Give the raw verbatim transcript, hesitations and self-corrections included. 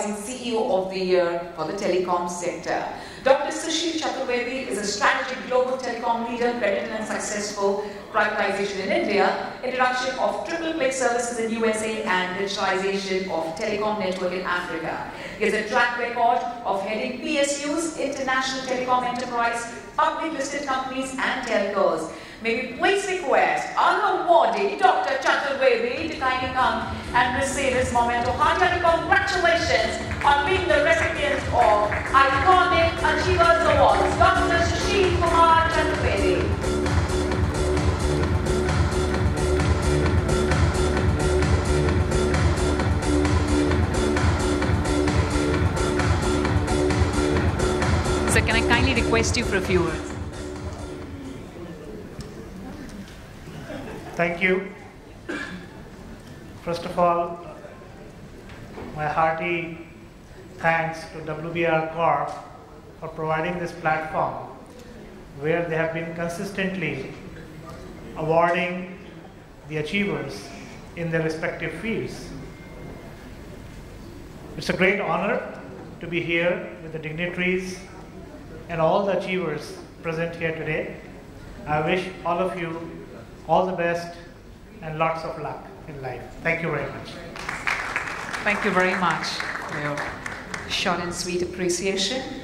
Awards in C E O of the Year for the telecom sector. Doctor Sushil Chaturvedi is a strategic global telecom leader credited and successful privatization in India, introduction of triple play services in U S A and digitalization of telecom network in Africa. He has a track record of heading P S Us, international telecom enterprise, public listed companies and telcos. May we please request our awardee, Doctor Chaturvedi, to kindly come and receive this moment of hearty congratulations on being the recipient of Iconic Achievers Awards, Doctor Sushil Kumar Chaturvedi. So can I kindly request you for a few words? Thank you. First of all, my hearty thanks to W B R Corp for providing this platform where they have been consistently awarding the achievers in their respective fields. It's a great honor to be here with the dignitaries and all the achievers present here today. I wish all of you all the best and lots of luck in life. Thank you very much. Thank you very much for your short and sweet appreciation.